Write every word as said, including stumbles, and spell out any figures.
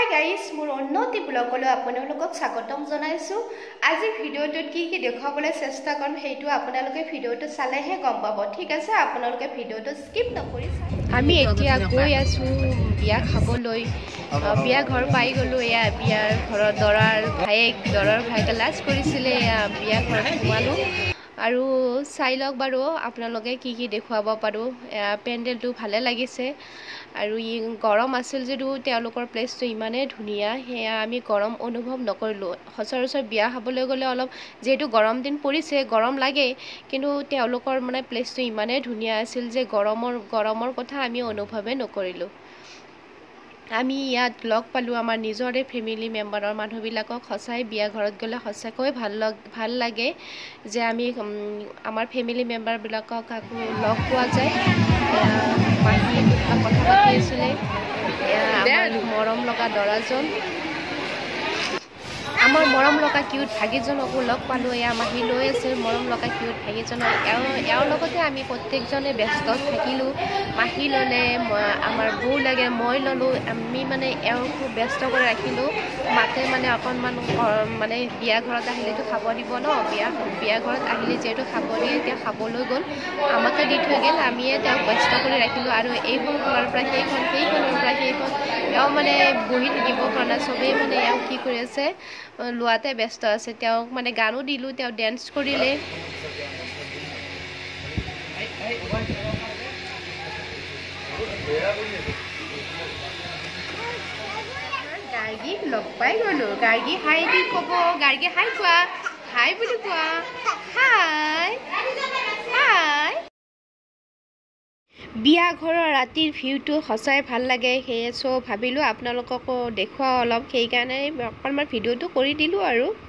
Guys মোৰ উন্নতি ব্লগলৈ আপোনালোকক স্বাগতম জনাইছো। আজি ভিডিওটোত কি কি দেখাবলৈ চেষ্টা কৰিম সেইটো আপোনালোকে ভিডিওটো চালেহে গম পাব। ঠিক আছে, আপোনালোকে ভিডিওটো স্কিপ নকৰি চাওক। আমি এতিয়া গৈ আছো বিয়া খাবলৈ। বিয়া ঘৰ পাই গলো। এয়া বিয়াৰ ঘৰৰ দৰাৰ ভাইক দৰাৰ ভাইকে লাজ কৰিছিলে। এয়া বিয়া ঘৰত সোমালো আৰু চাই লওক বাৰু আপোনালোকে কি কি দেখুৱাব পাৰো। পেণ্ডেলটো ভালে লাগিছে আৰু ই গৰম আছিল যদিও তেওঁলোকৰ প্লেচটো ইমানেই ধুনীয়া, সেয়া আমি গৰম অনুভৱ নকৰিলোঁ। সচৰাচৰ বিয়া খাবলৈ গ'লে অলপ যিহেতু গৰম দিন পৰিছে গৰম লাগে, কিন্তু তেওঁলোকৰ মানে প্লেচটো ইমানেই ধুনীয়া আছিল যে গৰমৰ গৰমৰ কথা আমি অনুভৱেই নকৰিলোঁ। আমি ইয়াত লগ পালোঁ আমাৰ নিজৰে ফেমিলি মেম্বাৰৰ মানুহবিলাকক। সঁচাই বিয়া ঘৰত গ'লে সঁচাকৈ ভাল লগ ভাল লাগে যে আমি আমাৰ ফেমিলি মেম্বাৰবিলাকক আকৌ লগ পোৱা যায়। মাহী কথা পাতি আছিলে। আমাৰ মৰম লগা দৰাজন, আমাৰ মৰম লগা কিউট ভাগিজনকো লগ পালোঁ। এয়া মাহী লৈ আছে মৰম লগা কিউট ভাগিজনক। এওঁ এওঁৰ লগতে আমি প্ৰত্যেকজনে ব্যস্ত থাকিলোঁ। মাহী ল'লে, আমাৰ বৌ লাগে, মই ল'লোঁ। আমি মানে এওঁক খুব ব্যস্ত কৰি ৰাখিলোঁ। মাতে মানে অকণমান মানে বিয়া ঘৰত আহিলেতো খাব দিব ন, বিয়া বিয়া ঘৰত আহিলে যিহেতু খাব দিয়ে, এতিয়া খাবলৈ গ'ল, আমাকে দি থৈ গ'ল। আমিয়ে তেওঁক ব্যস্ত কৰি ৰাখিলোঁ আৰু এইখন ঘৰৰ পৰা সেইখন সেইখনৰ পৰা সেইখন এওঁ মানে বহি থাকিবৰ কাৰণে চবেই মানে এওঁ কি কৰি আছে লোৱাতে ব্যস্ত আছে। তেওঁক মানে গানো দিলোঁ, তেওঁ ডেন্স কৰিলে। গাৰ্গীক লগ পাই গ'লো। গাৰ্গী হাই বুলি ক'ব। গাৰ্গী হাই কোৱা, হাই বুলি কোৱা, হাই হাই। বিয়া ঘৰৰ ৰাতিৰ ভিউটো সঁচাই ভাল লাগে, সেয়ে চ' ভাবিলোঁ আপোনালোককো দেখুৱাওঁ অলপ, সেইকাৰণে অকণমান ভিডিঅ'টো কৰি দিলোঁ আৰু।